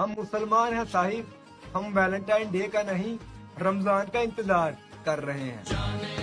हम मुसलमान हैं साहिब, हम वैलेंटाइन डे का नहीं रमजान का इंतजार कर रहे हैं।